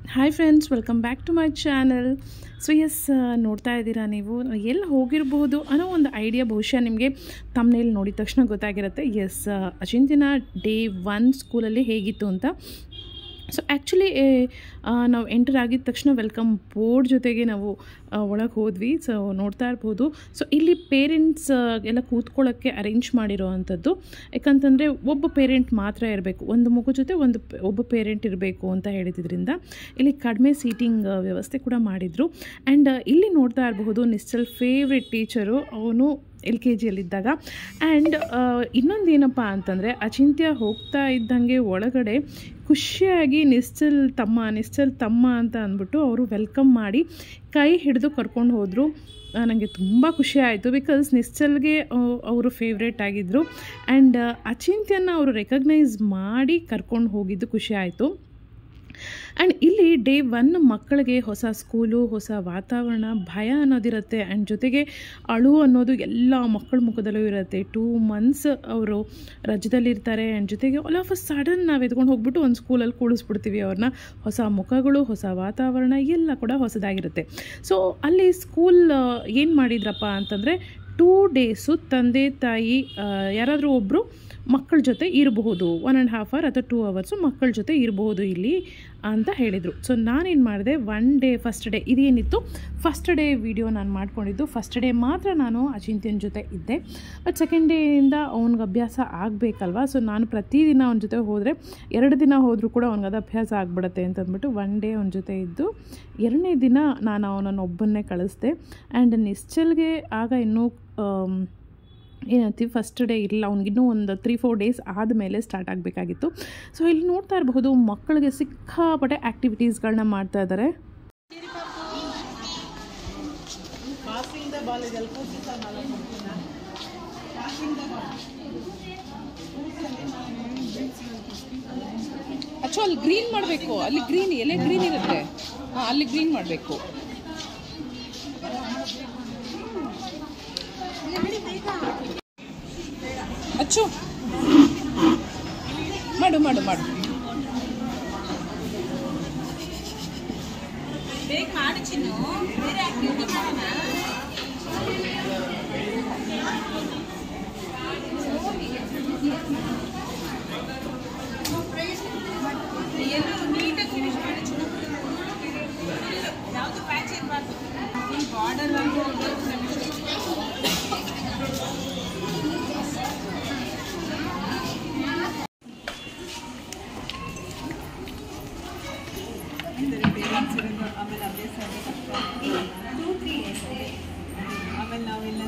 Hi friends, welcome back to my channel. So yes, ನೋಡ್ತಾ ಇದ್ದೀರಾ ನೀವು ಎಲ್ಲಿ ಹೋಗಿರಬಹುದು ಅನ್ನೋ ಒಂದು ಐಡಿಯಾ ಬಹುಶಃ ನಿಮಗೆ ತಮ್ಮನೇಲಿ ನೋಡಿದ ತಕ್ಷಣ ಗೊತ್ತಾಗಿರುತ್ತೆ. ಎಸ್, ಅಚಿಂತ್ಯನ ಡೇ 1 ಸ್ಕೂಲಲ್ಲಿ ಹೇಗಿತ್ತು ಅಂತ. ಸೊ ಆ್ಯಕ್ಚುಲಿ ನಾವು ಎಂಟರ್ ಆಗಿದ ತಕ್ಷಣ ವೆಲ್ಕಮ್ ಬೋರ್ಡ್ ಜೊತೆಗೆ ನಾವು ಒಳಗೆ ಹೋದ್ವಿ. ಸೊ ನೋಡ್ತಾ ಇರ್ಬೋದು. ಸೊ ಇಲ್ಲಿ ಪೇರೆಂಟ್ಸ್ ಎಲ್ಲ ಕೂತ್ಕೊಳ್ಳೋಕ್ಕೆ ಅರೇಂಜ್ ಮಾಡಿರೋ ಅಂಥದ್ದು. ಯಾಕಂತಂದರೆ ಒಬ್ಬ ಪೇರೆಂಟ್ ಮಾತ್ರ ಇರಬೇಕು, ಒಂದು ಮಗು ಜೊತೆ ಒಬ್ಬ ಪೇರೆಂಟ್ ಇರಬೇಕು ಅಂತ ಹೇಳಿದ್ರಿಂದ ಇಲ್ಲಿ ಕಡಿಮೆ ಸೀಟಿಂಗ್ ವ್ಯವಸ್ಥೆ ಕೂಡ ಮಾಡಿದರು. ಆ್ಯಂಡ್ ಇಲ್ಲಿ ನೋಡ್ತಾ ಇರಬಹುದು ನಿಶ್ಚಲ್ ಫೇವ್ರೆಟ್ ಟೀಚರು, ಅವನು LKGಯಲ್ಲಿದ್ದಾಗ. ಆ್ಯಂಡ್ ಇನ್ನೊಂದೇನಪ್ಪ ಅಂತಂದರೆ, ಅಚಿಂತ್ಯ ಹೋಗ್ತಾ ಇದ್ದಂಗೆ ಒಳಗಡೆ ಖುಷಿಯಾಗಿ ನಿಶ್ಚಲ್ ತಮ್ಮ ಅಂತ ಅಂದ್ಬಿಟ್ಟು ಅವರು ವೆಲ್ಕಮ್ ಮಾಡಿ ಕೈ ಹಿಡಿದು ಕರ್ಕೊಂಡು ಹೋದರು. ನನಗೆ ತುಂಬ ಖುಷಿ ಆಯಿತು. ಬಿಕಾಸ್ ನಿಶ್ಚಲ್ಗೆ ಅವರು ಫೇವ್ರೇಟ್ ಆಗಿದ್ದರು. ಆ್ಯಂಡ್ ಅಚಿಂತ್ಯನ ಅವರು ರೆಕಗ್ನೈಸ್ ಮಾಡಿ ಕರ್ಕೊಂಡು ಹೋಗಿದ್ದು ಖುಷಿ ಆಯಿತು. ಆ್ಯಂಡ್ ಇಲ್ಲಿ ಡೇ 1 ಮಕ್ಕಳಿಗೆ ಹೊಸ ಸ್ಕೂಲು, ಹೊಸ ವಾತಾವರಣ, ಭಯ ಅನ್ನೋದಿರುತ್ತೆ. ಆ್ಯಂಡ್ ಜೊತೆಗೆ ಅಳು ಅನ್ನೋದು ಎಲ್ಲ ಮಕ್ಕಳ ಮುಖದಲ್ಲೂ ಇರುತ್ತೆ. 2 months ಅವರು ರಜದಲ್ಲಿರ್ತಾರೆ. ಆ್ಯಂಡ್ ಜೊತೆಗೆ ಆಲ್ ಆಫ್ ಅ ಸಡನ್ ನಾವು ಎತ್ಕೊಂಡು ಹೋಗ್ಬಿಟ್ಟು ಒಂದು ಸ್ಕೂಲಲ್ಲಿ ಕೂಡಿಸ್ಬಿಡ್ತೀವಿ ಅವ್ರನ್ನ. ಹೊಸ ಮುಖಗಳು, ಹೊಸ ವಾತಾವರಣ ಎಲ್ಲ ಕೂಡ ಹೊಸದಾಗಿರುತ್ತೆ. ಸೊ ಅಲ್ಲಿ ಸ್ಕೂಲ್ ಏನು ಮಾಡಿದ್ರಪ್ಪ ಅಂತಂದರೆ, 2 days ತಂದೆ ತಾಯಿ ಯಾರಾದರೂ ಒಬ್ಬರು ಮಕ್ಕಳ ಜೊತೆ ಇರಬಹುದು, 1.5 hour ಅಥವಾ 2 hours ಮಕ್ಕಳ ಜೊತೆ ಇರಬಹುದು ಇಲ್ಲಿ ಅಂತ ಹೇಳಿದರು. ಸೊ ನಾನೇನು ಮಾಡಿದೆ, 1 day ಫಸ್ಟ್ ಡೇ ಇದೇನಿತ್ತು, ಫಸ್ಟ್ ಡೇ ವಿಡಿಯೋ ನಾನು ಮಾಡ್ಕೊಂಡಿದ್ದು. ಫಸ್ಟ್ ಡೇ ಮಾತ್ರ ನಾನು ಅಚಿಂತ್ಯನ ಜೊತೆ ಇದ್ದೆ. ಬಟ್ ಸೆಕೆಂಡ್ ಡೇಯಿಂದ ಅವ್ನಿಗೆ ಅಭ್ಯಾಸ ಆಗಬೇಕಲ್ವ. ಸೊ ನಾನು ಪ್ರತಿದಿನ ಅವನ ಜೊತೆ ಹೋದರೆ, 2 ದಿನ ಹೋದರೂ ಕೂಡ ಅವ್ನಿಗೆ ಅಭ್ಯಾಸ ಆಗಿಬಿಡುತ್ತೆ ಅಂತಂದ್ಬಿಟ್ಟು 1 day ಅವನ ಜೊತೆ ಇದ್ದು, 2ನೇ ದಿನ ನಾನು ಅವನನ್ನು ಒಬ್ಬನ್ನೇ ಕಳಿಸ್ದೆ. ಆ್ಯಂಡ್ ನಿಶ್ಚಲ್ಗೆ ಆಗ ಇನ್ನೂ ಏನಂತೀವಿ, ಫಸ್ಟ್ ಡೇ ಇಲ್ಲ, ಅವ್ನಿಗಿನ್ನೂ ಒಂದು 3-4 days ಆದಮೇಲೆ ಸ್ಟಾರ್ಟ್ ಆಗಬೇಕಾಗಿತ್ತು. ಸೊ ಇಲ್ಲಿ ನೋಡ್ತಾ ಇರಬಹುದು ಮಕ್ಕಳಿಗೆ ಸಿಕ್ಕಾಪಟ್ಟೆ ಆ್ಯಕ್ಟಿವಿಟೀಸ್ಗಳನ್ನ ಮಾಡ್ತಾ ಇದ್ದಾರೆ. ಅಚ್ಚು ಅಲ್ಲಿ ಗ್ರೀನ್ ಮಾಡಬೇಕು, ಅಲ್ಲಿ ಗ್ರೀನ್ ಎಲೆ ಗ್ರೀನ್ ಇರುತ್ತೆ, ಅಲ್ಲಿ ಗ್ರೀನ್ ಮಾಡಬೇಕು. ಅಚ್ಚು ಮಾಡು ಮಾಡು ಮಾಡು ಬೇಗ ಮಾಡಿ ಚಿನ್ನು, ಬೇರೆ ಆಕ್ಟಿವಿಟಿ ಮಾಡೋಣ. ಎಲ್ಲ ನೀಟಾಗಿ ಫಿನಿಶ್ ಮಾಡಿ ಚಿನ್ನು, ಯಾವುದು ಪ್ಯಾಚ್ ಇರಬಾರ್ದು. ಈ ಬಾರ್ಡರ್ ಆಮೇಲೆ ಅಭ್ಯಾಸ ಆಮೇಲೆ ನಾವೆಲ್ಲ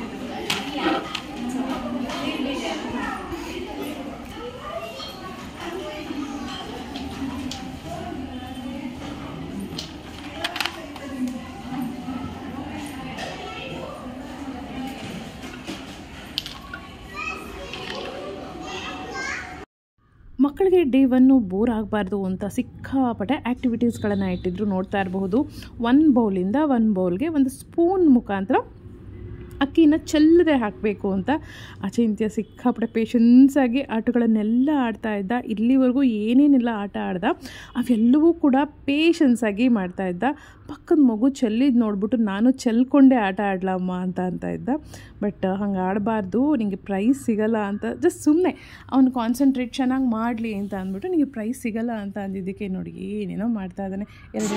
ಮಕ್ಕಳಿಗೆ ಡೇ 1 ಬೋರ್ ಆಗಬಾರ್ದು ಅಂತ ಸಿಕ್ಕಾಪಟ್ಟೆ ಆ್ಯಕ್ಟಿವಿಟೀಸ್ಗಳನ್ನು ಇಟ್ಟಿದ್ರು. ನೋಡ್ತಾ ಇರಬಹುದು, 1 ಬೌಲಿಂದ 1 ಬೌಲ್ಗೆ ಒಂದು ಸ್ಪೂನ್ ಮುಖಾಂತರ ಅಕ್ಕಿನ ಚೆಲ್ಲದೆ ಹಾಕಬೇಕು ಅಂತ ಅಚಿಂತ್ಯ ಸಿಕ್ಕಾಪಟ್ಟೆ ಪೇಷನ್ಸಾಗಿ ಆಟಗಳನ್ನೆಲ್ಲ ಆಡ್ತಾ ಇದ್ದ. ಇಲ್ಲಿವರೆಗೂ ಏನೇನೆಲ್ಲ ಆಟ ಆಡ್ದ ಅವೆಲ್ಲವೂ ಕೂಡ ಪೇಷನ್ಸಾಗಿ ಮಾಡ್ತಾ ಇದ್ದ. ಪಕ್ಕದ ಮಗು ಚೆಲ್ಲಿದ್ದು ನೋಡ್ಬಿಟ್ಟು ನಾನು ಚೆಲ್ಕೊಂಡೆ ಆಟ ಆಡ್ಲಮ್ಮ ಅಂತ ಇದ್ದ. ಬಟ್ ಹಂಗೆ ಆಡಬಾರ್ದು, ನಿಮಗೆ ಪ್ರೈಸ್ ಸಿಗಲ್ಲ ಅಂತ ಜಸ್ಟ್ ಸುಮ್ಮನೆ ಅವ್ನು ಕಾನ್ಸಂಟ್ರೇಟ್ ಚೆನ್ನಾಗಿ ಮಾಡಲಿ ಅಂತ ಅಂದ್ಬಿಟ್ಟು ನಿಮಗೆ ಪ್ರೈಸ್ ಸಿಗಲ್ಲ ಅಂತ ಅಂದಿದ್ದಕ್ಕೆ ನೋಡಿ ಏನೇನೋ ಮಾಡ್ತಾ ಇದ್ದಾನೆ. 2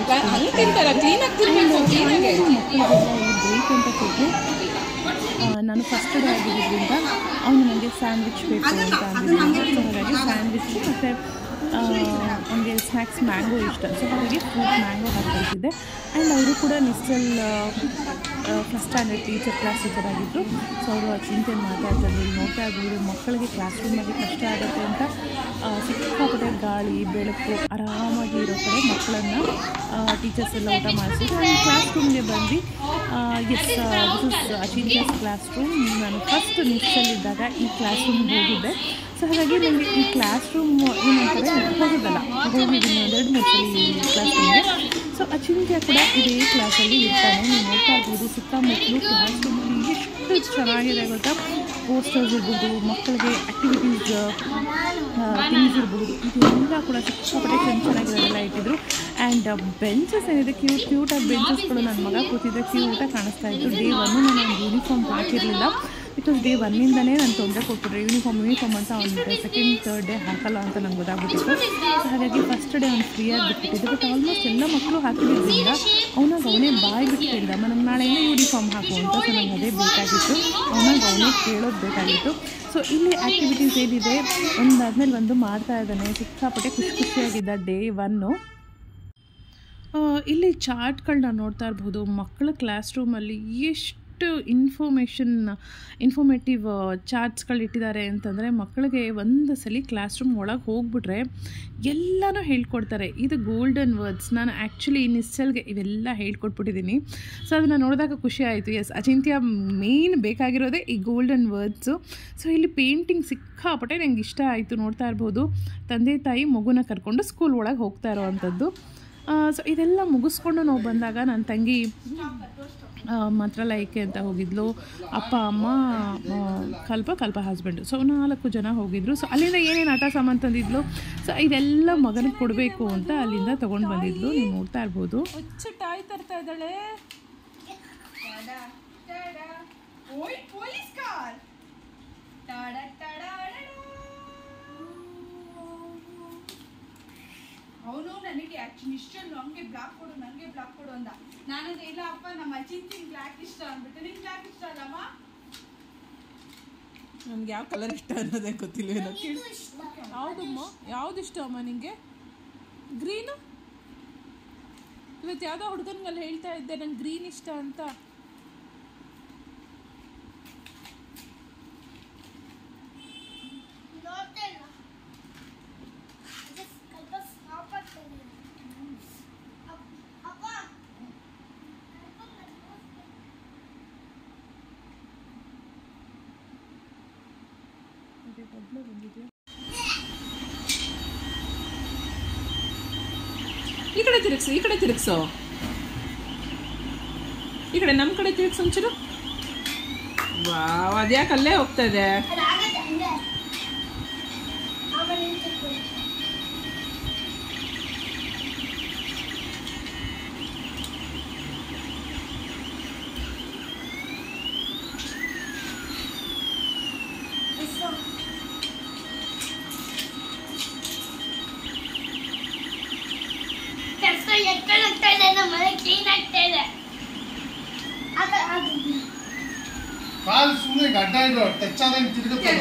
ಬ್ರೇಕ್ ಅಂತ ಕೊಟ್ಟು ನಾನು ಫಸ್ಟ್ ಡೇ ಆಗಿದ್ದರಿಂದ ಅವನು ನನಗೆ ಸ್ಯಾಂಡ್ವಿಚ್ ಬೇಕು ಅಂತ ಅಂದಿದ್ದೀನಿ. ಸೊ ಹಾಗಾಗಿ ಸ್ಯಾಂಡ್ವಿಚ್ಚು ಮತ್ತು ನನಗೆ ಸ್ನ್ಯಾಕ್ಸ್ ಮ್ಯಾಂಗೋ ಇಷ್ಟ. ಸೊ ಹಾಗಾಗಿ ಫ್ರೂಟ್ ಮ್ಯಾಂಗೋ ಹಾಕ್ಕೊಳ್ತಿದ್ದೆ. ಆ್ಯಂಡ್ ಅವರು ಕೂಡ Nishchal first standard class teacher ಆಗಿದ್ದರು. ಸೊ ಅವರು ಅಚಿಂತ್ಯನ ಮಾತಾಡ್ತಿದ್ರು. ಇಲ್ಲಿ ನೋಡ್ತಾ ಇರ್ಬೋದು ಮಕ್ಕಳಿಗೆ ಕ್ಲಾಸ್ ರೂಮಲ್ಲಿ ಕಷ್ಟ ಆಗುತ್ತೆ ಅಂತ ಸಿಕ್ಕಾಪಟ್ಟೆ ಗಾಳಿ ಬೆಳಕು ಆರಾಮಾಗಿ ಇರೋ ಕಡೆ ಮಕ್ಕಳನ್ನು ಟೀಚರ್ಸ್ ಎಲ್ಲ ಊಟ ಮಾಡಿಸಿದ್ರು. ಆ್ಯಂಡ್ ಕ್ಲಾಸ್ ರೂಮ್ಗೆ ಬಂದು yes, this is Achintya's class room. ನಾನು ಫಸ್ಟ್ ನಿಶ್ಚಲ್ಲಿದ್ದಾಗ ಈ ಕ್ಲಾಸ್ ರೂಮ್ಗೆ ಹೋಗಿದ್ದೆ. ಸೊ ಹಾಗಾಗಿ ನನಗೆ ಈ ಕ್ಲಾಸ್ ರೂಮ್ ಏನಂತಾರೆ ಹೋಗೋದಲ್ಲ, ಹೋಗಿದ್ದೀನಿ 2-3 ಸಲ ಈ ಕ್ಲಾಸ್ ರೂಮ್ಗೆ. ಸೊ ಅಚಿಂತ್ಯ ಕೂಡ ಇದೇ ಕ್ಲಾಸಲ್ಲಿ ಇರ್ತಾನೆ. ನೀವು ನೋಡ್ತಾ ಇರ್ಬೋದು ಸುತ್ತಮುತ್ತಲು ಕ್ಲಾಸ್ ರೂಮಲ್ಲಿ ಎಷ್ಟು ಚೆನ್ನಾಗಿದೆ ಗೊತ್ತಾ. ಪೋಸ್ಟರ್ಸ್ ಇರ್ಬೋದು, ಮಕ್ಕಳಿಗೆ ಆ್ಯಕ್ಟಿವಿಟೀಸ್ ಥಿಂಗ್ಸ್ ಇರ್ಬೋದು, ಇದೆಲ್ಲ ಕೂಡ ಸಿಕ್ಕಾಪಟ್ಟೆ ಚೆನ್ನಾಗಿರೋದೆಲ್ಲ ಇಟ್ಟಿದ್ರು. ಆ್ಯಂಡ್ ಬೆಂಚಸ್ ಏನಿದೆ ಕ್ಯೂಟಾಗಿ ಬೆಂಚಸ್ಗಳು ನನ್ನ ಮಗ ಕೂತಿದ್ದೆ ಕ್ಯೂಟಾಗಿ ಕಾಣಿಸ್ತಾ ಇತ್ತು. ಡೇ 1 ನಾನು ಒಂದು ಯೂನಿಫಾರ್ಮ್ ಹಾಕಿರಲಿಲ್ಲ, ಬಿಕಾಸ್ ಡೇ 1ನಿಂದನೇ ನಾನು ತೊಂದರೆ ಕೊಟ್ಬಿಟ್ರೆ ಯೂನಿಫಾರ್ಮ್ ಅಂತ ಅವ್ನಿಗೆ ಸೆಕೆಂಡ್ ಥರ್ಡ್ ಡೇ ಹಾಕಲ್ಲ ಅಂತ ನಂಗೆ ಗೊತ್ತಾಗ್ಬಿಟ್ಟಿತ್ತು. ಹಾಗಾಗಿ ಫಸ್ಟ್ ಡೇ ಅವ್ನು ಫ್ರೀಯಾಗಿ ಬಿಟ್ಬಿಟ್ಟಿದ್ದೆ. ಬಟ್ ಆಲ್ಮೋಸ್ಟ್ ಎಲ್ಲ ಮಕ್ಕಳು ಹಾಕಿದ್ದರಿಂದ ಅವನೇ ಬಾಯಿ ಬಿಟ್ಟು ಕೇಳಿದ, ನನಗೆ ನಾಳೆಯಿಂದ ಯೂನಿಫಾರ್ಮ್ ಹಾಕು ಅಂತ. ಸೊ ನಂಗೆ ಅದೇ ಬೇಕಾಗಿತ್ತು, ಅವನೇ ಕೇಳೋದು ಬೇಕಾಗಿತ್ತು. ಸೊ ಇಲ್ಲಿ ಆ್ಯಕ್ಟಿವಿಟೀಸ್ ಏನಿದೆ ಒಂದಾದ್ಮೇಲೆ ಒಂದು ಮಾಡ್ತಾ ಇದ್ದಾನೆ. ಸಿಕ್ಕಾಪಟ್ಟೆ ಖುಷಿಯಾಗಿದ್ದ ಡೇ 1. ಇಲ್ಲಿ ಚಾರ್ಟ್ಗಳನ್ನ ನೋಡ್ತಾ ಇರ್ಬೋದು. ಮಕ್ಕಳ ಕ್ಲಾಸ್ ರೂಮಲ್ಲಿ ಎಷ್ಟು ಇನ್ಫಾರ್ಮೇಟಿವ್ ಚಾರ್ಟ್ಸ್ಗಳು ಇಟ್ಟಿದ್ದಾರೆ ಅಂತಂದರೆ, ಮಕ್ಕಳಿಗೆ ಒಂದು ಸಲ ಕ್ಲಾಸ್ ರೂಮ್ ಒಳಗೆ ಹೋಗ್ಬಿಟ್ರೆ ಎಲ್ಲನೂ ಹೇಳ್ಕೊಡ್ತಾರೆ. ಇದು ಗೋಲ್ಡನ್ ವರ್ಡ್ಸ್. ನಾನು ಆ್ಯಕ್ಚುಲಿ ನಿಸ್ಸಲ್ಗೆ ಇವೆಲ್ಲ ಹೇಳ್ಕೊಟ್ಬಿಟ್ಟಿದ್ದೀನಿ. ಸೊ ಅದನ್ನು ನೋಡಿದಾಗ ಖುಷಿ ಆಯಿತು. ಎಸ್, ಅಚಿಂತ್ಯ ಮೇನ್ ಬೇಕಾಗಿರೋದೇ ಈ ಗೋಲ್ಡನ್ ವರ್ಡ್ಸು. ಸೊ ಇಲ್ಲಿ ಪೇಂಟಿಂಗ್ ಸಿಕ್ಕಾಪಟ್ಟೆ ನಂಗೆ ಇಷ್ಟ ಆಯಿತು. ನೋಡ್ತಾ ಇರ್ಬೋದು, ತಂದೆ ತಾಯಿ ಮಗುನ ಕರ್ಕೊಂಡು ಸ್ಕೂಲ್ ಒಳಗೆ ಹೋಗ್ತಾ ಇರೋವಂಥದ್ದು. ಸೊ ಇದೆಲ್ಲ ಮುಗಿಸ್ಕೊಂಡು ನಾವು ಬಂದಾಗ ನನ್ನ ತಂಗಿ ಮಂತ್ರಾಲಯಕ್ಕೆ ಅಂತ ಹೋಗಿದ್ಲು. ಅಪ್ಪ ಅಮ್ಮ ಕಲ್ಪ ಹಸ್ಬೆಂಡು, ಸೊ 4 ಜನ ಹೋಗಿದ್ರು. ಸೊ ಅಲ್ಲಿಂದ ಏನೇನು ಆಟ ಸಾಮಾನು ತಂದಿದ್ಲು, ಸೊ ಇದೆಲ್ಲ ಮಗನಿಗೆ ಕೊಡಬೇಕು ಅಂತ ಅಲ್ಲಿಂದ ತೊಗೊಂಡು ಬಂದಿದ್ಲು. ನೀವು ನೋಡ್ತಾ ಇರ್ಬೋದು. ಟಾಯ್ ತರ್ತಾ ಇದ್ದಾಳೆ. ಅವನು ನನಗೆ ಇಷ್ಟೊಂದು ನನಗೆ ಬ್ಲಾಕ್ ಕೊಡು ಅಂದ. ನಾನಂದ್ರೆ ಇಲ್ಲ ಅಪ್ಪ, ನಮ್ಮ ಅಚಿಂತಿನ ಬ್ಲಾಕ್ ಇಷ್ಟ ಅಂದ್ಬಿಟ್ಟು. ನಿಂಗೆ ಬ್ಲಾಕ್ ಇಷ್ಟ ಅಲ್ಲಮ್ಮ? ನನಗೆ ಯಾವ ಕಲರ್ ಇಷ್ಟ ಅನ್ನೋದೇ ಗೊತ್ತಿಲ್ಲ. ಯಾವುದಮ್ಮ, ಯಾವ್ದು ಇಷ್ಟ ಅಮ್ಮ ನಿಂಗೆ? ಗ್ರೀನು. ಇವತ್ತು ಯಾವುದೋ ಹುಡುಗನಿಗೆಲ್ಲ ಹೇಳ್ತಾ ಇದ್ದೆ ನಂಗೆ ಗ್ರೀನ್ ಇಷ್ಟ ಅಂತ. ಈ ಕಡೆ ತಿರುಗಿಸು, ಈ ಕಡೆ ತಿರುಗಿಸು, ಈ ಕಡೆ ನಮ್ಮ ಕಡೆ ತಿರುಗಿಸು ಒಂಚೂರು. ವಾವ್, ಅದ್ಯಾಕೆ ಅಲ್ಲೇ ಹೋಗ್ತಾ ಇದೆ? ಕಾಲು ಸುಮ್ಮನೆ ಗಡ್ಡ ಇರೋ ಟಚ್ಚಾದಂಗೆ ತಿರುಗುತ್ತಲ್ಲ.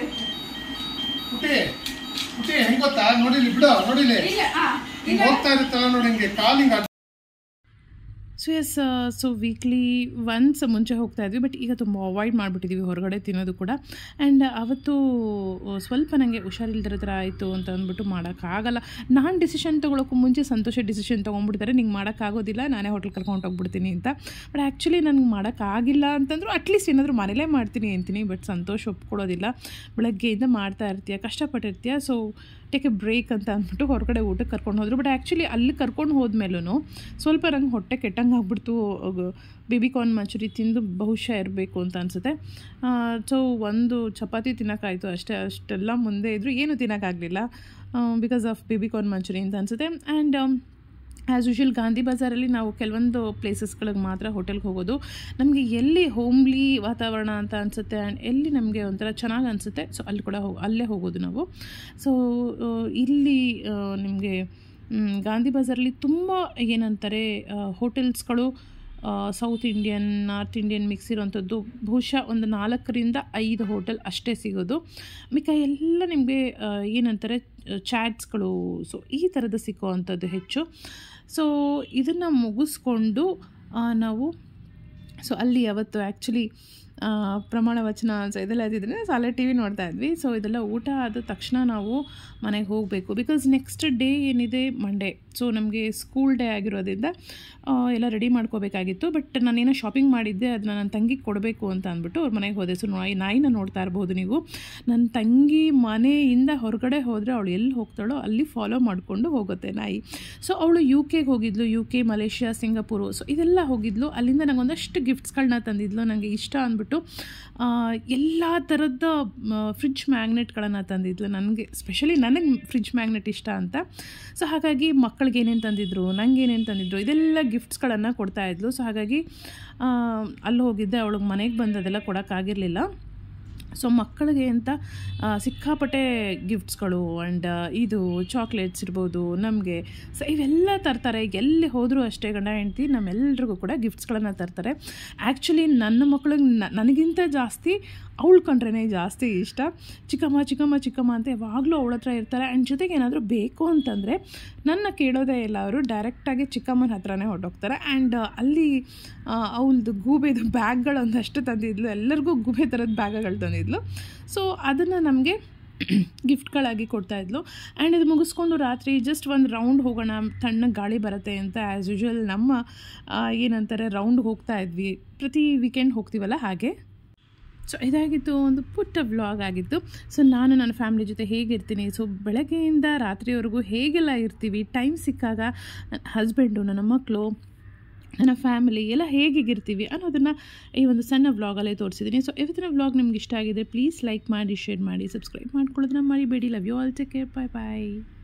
ಪುಟಿ ಹೆಂಗ್ ಗೊತ್ತಾ, ನೋಡಿಲಿ ಬಿಡು, ನೋಡಿಲಿ ಹೋಗ್ತಾ ಇರುತ್ತಲ್ಲ ನೋಡಿ, ಹಿಂಗೆ ಕಾಲು ಹಿಂಗೆ. So yes, so weekly once ಮುಂಚೆ ಹೋಗ್ತಾ ಇದ್ವಿ, ಬಟ್ ಈಗ ತುಂಬ ಅವಾಯ್ಡ್ ಮಾಡಿಬಿಟ್ಟಿದ್ದೀವಿ ಹೊರಗಡೆ ತಿನ್ನೋದು ಕೂಡ. ಆ್ಯಂಡ್ ಅವತ್ತು ಸ್ವಲ್ಪ ನನಗೆ ಹುಷಾರಿಲ್ದಿರೋ ಥರ ಆಯಿತು ಅಂತ ಅಂದ್ಬಿಟ್ಟು ಮಾಡೋಕ್ಕಾಗಲ್ಲ. ನಾನು ಡಿಸಿಷನ್ ತೊಗೊಳಕ್ಕೂ ಮುಂಚೆ ಸಂತೋಷ ಡಿಸಿಷನ್ ತೊಗೊಂಡ್ಬಿಡ್ತಾರೆ, ನಿಂಗೆ ಮಾಡೋಕ್ಕಾಗೋದಿಲ್ಲ, ನಾನೇ ಹೋಟೆಲ್ ಕರ್ಕೊಂಡು ಹೋಗ್ಬಿಡ್ತೀನಿ ಅಂತ. ಬಟ್ ಆ್ಯಕ್ಚುಲಿ ನನಗೆ ಮಾಡೋಕ್ಕಾಗಿಲ್ಲ ಅಂತಂದರೂ ಅಟ್ಲೀಸ್ಟ್ ಏನಾದರೂ ಮನೇಲೇ ಮಾಡ್ತೀನಿ ಅಂತೀನಿ. ಬಟ್ ಸಂತೋಷ ಒಪ್ಕೊಳ್ಳೋದಿಲ್ಲ. ಬೆಳಗ್ಗೆಯಿಂದ ಮಾಡ್ತಾ ಇರ್ತೀಯ, ಕಷ್ಟಪಟ್ಟಿರ್ತೀಯ, ಸೊ ಟೇಕ್ ಎ ಬ್ರೇಕ್ ಅಂತ ಅಂದ್ಬಿಟ್ಟು ಹೊರಗಡೆ ಊಟಕ್ಕೆ ಕರ್ಕೊಂಡು ಹೋದರು. ಬಟ್ ಆ್ಯಕ್ಚುಲಿ ಅಲ್ಲಿ ಕರ್ಕೊಂಡು ಹೋದ್ಮೇಲೂ ಸ್ವಲ್ಪ ನಂಗೆ ಹೊಟ್ಟೆ ಕೆಟ್ಟಂಗೆ ಆಗ್ಬಿಡ್ತು. ಬೇಬಿಕಾರ್ನ್ ಮಂಚೂರಿ ತಿಂದು ಬಹುಶಃ ಇರಬೇಕು ಅಂತ ಅನಿಸುತ್ತೆ. ಸೊ ಒಂದು ಚಪಾತಿ ತಿನ್ನೋಕ್ಕಾಯಿತು ಅಷ್ಟೇ. ಅಷ್ಟೆಲ್ಲ ಮುಂದೆ ಇದ್ದರೂ ಏನೂ ತಿನ್ನೋಕ್ಕಾಗಲಿಲ್ಲ ಬಿಕಾಸ್ ಆಫ್ ಬೇಬಿಕಾರ್ನ್ ಮಂಚೂರಿ ಅಂತ ಅನಿಸುತ್ತೆ. ಆ್ಯಂಡ್ ಆ್ಯಸ್ ಯೂಶುವಲ್ ಗಾಂಧಿ ಬಜಾರಲ್ಲಿ ನಾವು ಕೆಲವೊಂದು ಪ್ಲೇಸಸ್ಗಳಿಗೆ ಮಾತ್ರ ಹೋಟೆಲ್ಗೆ ಹೋಗೋದು. ನಮಗೆ ಎಲ್ಲಿ ಹೋಮ್ಲಿ ವಾತಾವರಣ ಅಂತ ಅನಿಸುತ್ತೆ ಆ್ಯಂಡ್ ಎಲ್ಲಿ ನಮಗೆ ಒಂಥರ ಚೆನ್ನಾಗಿ ಅನಿಸುತ್ತೆ, ಸೊ ಅಲ್ಲಿ ಕೂಡ ಅಲ್ಲೇ ಹೋಗೋದು ನಾವು. ಸೊ ಇಲ್ಲಿ ನಿಮಗೆ ಗಾಂಧಿ ಬಜಾರಲ್ಲಿ ತುಂಬ ಏನಂತಾರೆ ಹೋಟೆಲ್ಸ್ಗಳು south Indian, north Indian mix ಇರೋವಂಥದ್ದು ಬಹುಶಃ ಒಂದು 4ರಿಂದ 5 ಹೋಟೆಲ್ ಅಷ್ಟೇ ಸಿಗೋದು. ಮಿಕ್ಕ ಎಲ್ಲ ನಿಮಗೆ ಏನಂತಾರೆ ಚಾಟ್ಸ್ಗಳು, ಸೊ ಈ ಥರದ್ದು ಸಿಕ್ಕುವಂಥದ್ದು ಹೆಚ್ಚು. ಸೊ ಇದನ್ನು ಮುಗಿಸ್ಕೊಂಡು ನಾವು ಸೊ ಅಲ್ಲಿ ಅವತ್ತು ಆ್ಯಕ್ಚುಲಿ ಪ್ರಮಾಣ ವಚನ ಸೊ ಇದೆಲ್ಲ ಇದ್ದಿದ್ರೆ ಸಾಲೆ ಟಿ ವಿ ನೋಡ್ತಾ ಇದ್ವಿ. ಸೊ ಇದೆಲ್ಲ ಊಟ ಆದ ತಕ್ಷಣ ನಾವು ಮನೆಗೆ ಹೋಗಬೇಕು. ಬಿಕಾಸ್ ನೆಕ್ಸ್ಟ್ ಡೇ ಏನಿದೆ ಮಂಡೇ, ಸೊ ನಮಗೆ ಸ್ಕೂಲ್ ಡೇ ಆಗಿರೋದ್ರಿಂದ ಎಲ್ಲ ರೆಡಿ ಮಾಡ್ಕೋಬೇಕಾಗಿತ್ತು. ಬಟ್ ನಾನೇನೋ ಶಾಪಿಂಗ್ ಮಾಡಿದ್ದೆ, ಅದನ್ನ ನನ್ನ ತಂಗಿಗೆ ಕೊಡಬೇಕು ಅಂತ ಅಂದ್ಬಿಟ್ಟು ಅವ್ರ ಮನೆಗೆ ಹೋದೆ. ಸೊ ನಾಯಿನ ನೋಡ್ತಾ ಇರ್ಬೋದು ನೀವು. ನನ್ನ ತಂಗಿ ಮನೆಯಿಂದ ಹೊರಗಡೆ ಹೋದರೆ ಅವಳು ಎಲ್ಲಿ ಹೋಗ್ತಾಳೋ ಅಲ್ಲಿ ಫಾಲೋ ಮಾಡಿಕೊಂಡು ಹೋಗುತ್ತೆ ನಾಯಿ. ಸೊ ಅವಳು UK ಹೋಗಿದ್ಲು, UK, ಮಲೇಷ್ಯಾ, ಸಿಂಗಾಪುರು, ಸೊ ಇದೆಲ್ಲ ಹೋಗಿದ್ಲು. ಅಲ್ಲಿಂದ ನಂಗೆ ಒಂದಷ್ಟು ಗಿಫ್ಟ್ಸ್ಗಳನ್ನ ತಂದಿದ್ಲು. ನನಗೆ ಇಷ್ಟ ಅಂದ್ಬಿಟ್ಟು ಎಲ್ಲ ಥರದ ಫ್ರಿಡ್ಜ್ ಮ್ಯಾಗ್ನೆಟ್ಗಳನ್ನು ತಂದಿದ್ಲು. ನನಗೆ ಸ್ಪೆಷಲಿ ನನಗೆ ಫ್ರಿಡ್ಜ್ ಮ್ಯಾಗ್ನೆಟ್ ಇಷ್ಟ ಅಂತ. ಸೊ ಹಾಗಾಗಿ ಮಕ್ಕಳಿಗೆ ಏನೇನು ತಂದಿದ್ರು, ನಂಗೆ ಏನೇನು ತಂದಿದ್ರು, ಇದೆಲ್ಲ ಗಿಫ್ಟ್ಸ್ಗಳನ್ನು ಕೊಡ್ತಾಯಿದ್ಲು. ಸೊ ಹಾಗಾಗಿ ಅಲ್ಲಿ ಹೋಗಿದ್ದೆ. ಅವಳಿಗೆ ಮನೆಗೆ ಬಂದು ಅದೆಲ್ಲ ಕೊಡೋಕ್ಕಾಗಿರಲಿಲ್ಲ. ಸೊ ಮಕ್ಕಳಿಗೆ ಅಂತ ಸಿಕ್ಕಾಪಟ್ಟೆ ಗಿಫ್ಟ್ಸ್ಗಳು ಆ್ಯಂಡ್ ಇದು ಚಾಕ್ಲೇಟ್ಸ್ ಇರ್ಬೋದು ನಮಗೆ. ಸೊ ಇವೆಲ್ಲ ತರ್ತಾರೆ. ಎಲ್ಲಿ ಹೋದರೂ ಅಷ್ಟೇ ಗಂಡ ಹೆಂಡ್ತಿ ನಮ್ಮೆಲ್ರಿಗೂ ಕೂಡ ಗಿಫ್ಟ್ಸ್ಗಳನ್ನು ತರ್ತಾರೆ. ಆ್ಯಕ್ಚುಲಿ ನನ್ನ ಮಕ್ಕಳಿಗೆ ನನಗಿಂತ ಜಾಸ್ತಿ ಅವಳು ಕಂಡ್ರೇ ಜಾಸ್ತಿ ಇಷ್ಟ. ಚಿಕ್ಕಮ್ಮ ಚಿಕ್ಕಮ್ಮ ಚಿಕ್ಕಮ್ಮ ಅಂತ ಯಾವಾಗಲೂ ಅವಳ ಹತ್ರ ಇರ್ತಾರೆ. ಆ್ಯಂಡ್ ಜೊತೆಗೆ ಏನಾದರೂ ಬೇಕು ಅಂತಂದರೆ ನನ್ನ ಕೇಳೋದೇ ಇಲ್ಲ, ಅವರು ಡೈರೆಕ್ಟಾಗಿ ಚಿಕ್ಕಮ್ಮನ ಹತ್ರನೇ ಹೊರಟೋಗ್ತಾರೆ. ಆ್ಯಂಡ್ ಅಲ್ಲಿ ಅವಳದು ಗೂಬೆದು ಬ್ಯಾಗ್ಗಳು ಒಂದಷ್ಟು ತಂದಿದ್ಲು. ಎಲ್ಲರಿಗೂ ಗೂಬೆ ಥರದ ಬ್ಯಾಗ್ಗಳು ತಂದಿದ್ಲು. ಸೊ ಅದನ್ನು ನಮಗೆ ಗಿಫ್ಟ್ಗಳಾಗಿ ಕೊಡ್ತಾಯಿದ್ಲು. ಆ್ಯಂಡ್ ಇದು ಮುಗಿಸ್ಕೊಂಡು ರಾತ್ರಿ ಜಸ್ಟ್ ಒಂದು ರೌಂಡ್ ಹೋಗೋಣ, ತಣ್ಣಗೆ ಗಾಳಿ ಬರುತ್ತೆ ಅಂತ ಆ್ಯಸ್ ಯೂಶ್ವಲ್ ನಮ್ಮ ಏನಂತಾರೆ ರೌಂಡ್ ಹೋಗ್ತಾ ಇದ್ವಿ. ಪ್ರತಿ ವೀಕೆಂಡ್ ಹೋಗ್ತೀವಲ್ಲ ಹಾಗೆ. ಸೊ ಇದಾಗಿತ್ತು ಒಂದು ಪುಟ್ಟ ವ್ಲಾಗ್ ಆಗಿತ್ತು. ಸೊ ನಾನು ನನ್ನ ಫ್ಯಾಮಿಲಿ ಜೊತೆ ಹೇಗಿರ್ತೀನಿ, ಸೊ ಬೆಳಗ್ಗೆಯಿಂದ ರಾತ್ರಿವರೆಗೂ ಹೇಗೆಲ್ಲ ಇರ್ತೀವಿ, ಟೈಮ್ ಸಿಕ್ಕಾಗ ನನ್ನ ಹಸ್ಬೆಂಡು, ನನ್ನ ಮಕ್ಕಳು, ನನ್ನ ಫ್ಯಾಮಿಲಿ ಎಲ್ಲ ಹೇಗಿರ್ತೀವಿ ಅನ್ನೋದನ್ನು ಈ ಒಂದು ಸಣ್ಣ ವ್ಲಾಗಲ್ಲೇ ತೋರಿಸಿದ್ದೀನಿ. ಸೊ ಇವತ್ತಿನ ವ್ಲಾಗ್ ನಿಮ್ಗೆ ಇಷ್ಟ ಆಗಿದೆ ಪ್ಲೀಸ್ ಲೈಕ್ ಮಾಡಿ, ಶೇರ್ ಮಾಡಿ, ಸಬ್ಸ್ಕ್ರೈಬ್ ಮಾಡ್ಕೊಳ್ಳೋದನ್ನ ಮರಿಬೇಡಿ. Love you all, take care, bye bye.